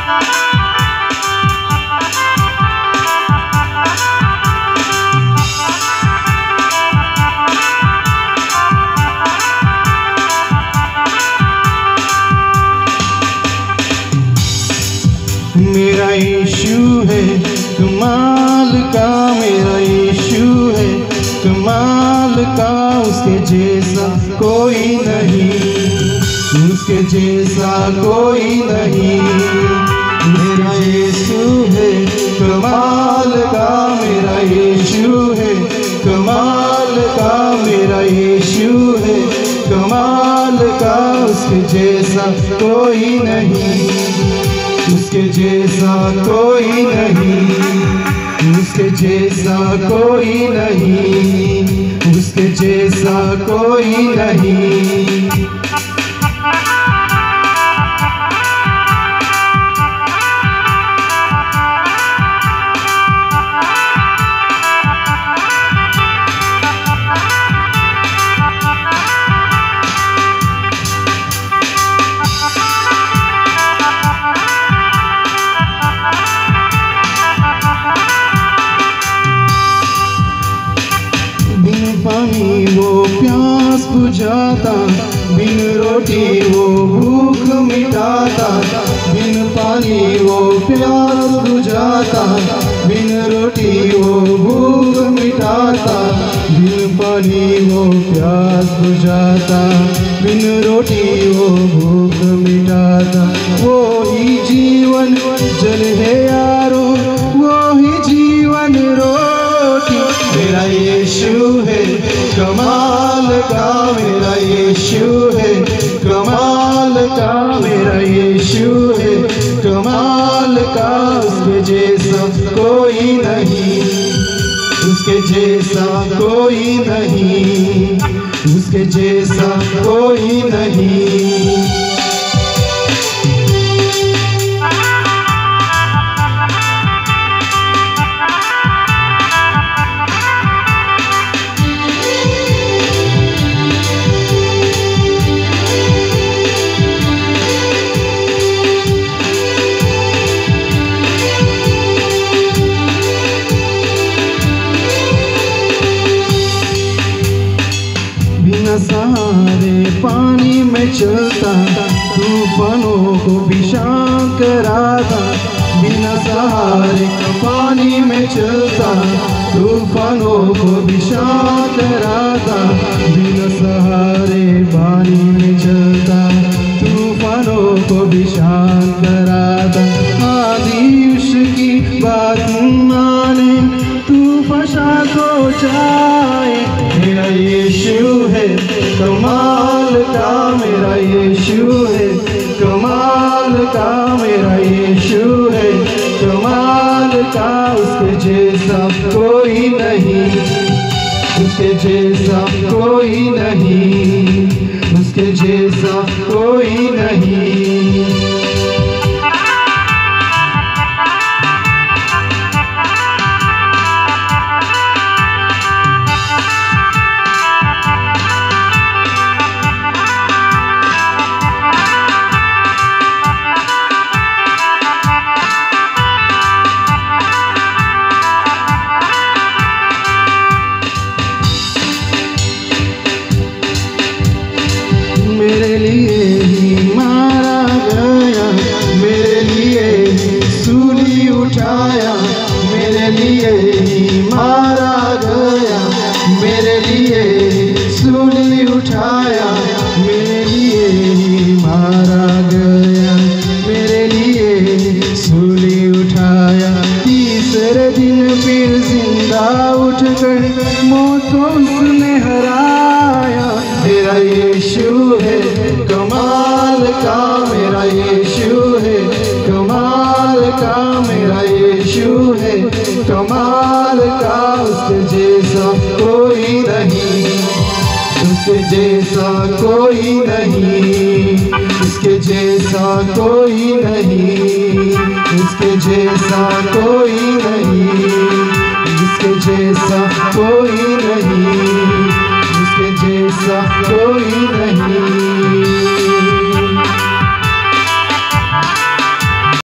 मेरा यीशु है कमाल का, मेरा यीशु है कमाल का, उसके जैसा कोई नहीं, उसके जैसा कोई नहीं। मेरा यीशु है कमाल का, मेरा यीशु है कमाल का, मेरा यीशु है कमाल का, उसके जैसा कोई नहीं, उसके जैसा कोई नहीं, उसके जैसा कोई नहीं, उसके जैसा कोई नहीं। पानी वो प्यास बुझाता, बिन रोटी वो भूख मिटाता, बिन पानी वो प्यास बुझाता, बिन रोटी वो भूख मिटाता, बिन पानी वो प्यास बुझाता, बिन रोटी वो भूख मिटाता। वो ही जीवन जल है यारो, वो ही जीवन रोटी। मेरा यीशु है कमाल का, मेरा यीशु है कमाल का, मेरा यीशु है कमाल का, उसके जैसा कोई नहीं, उसके जैसा कोई नहीं, उसके जैसा कोई नहीं। बिना सहारे पानी में चलता, तूफानों को भी शांत कराता, बिना सहारे पानी में चलता, तूफानों को भी शांत कराता, बिना सहारे पानी में चलता, तूफानों को भी शांत कराता। आदि उसकी बात माने, तूफान शांत हो जाए। मेरा यीशु है कमाल का, मेरा यीशु है कमाल का, मेरा यीशु है कमाल का, उसके जैसा कोई नहीं, उसके जैसा कोई नहीं, उसके जैसा कोई नहीं। मेरे लिए ही मारा गया, मेरे लिए ही सूली उठाया, मेरे लिए ही मारा गया, मेरे लिए ही सूली उठाया, मेरे लिए ही मारा गया, मेरे लिए ही सूली उठाया। तीसरे दिन फिर जिंदा उठकर मौत को उसने हराया। मेरा यीशु है कमाल का, मेरा यीशु है कमाल का, मेरा यीशु है कमाल का, उसके जैसा कोई नहीं, उसके जैसा कोई नहीं, उसके जैसा कोई नहीं, उसके जैसा कोई नहीं, उसके जैसा कोई नहीं, उसके जैसा कोई नहीं।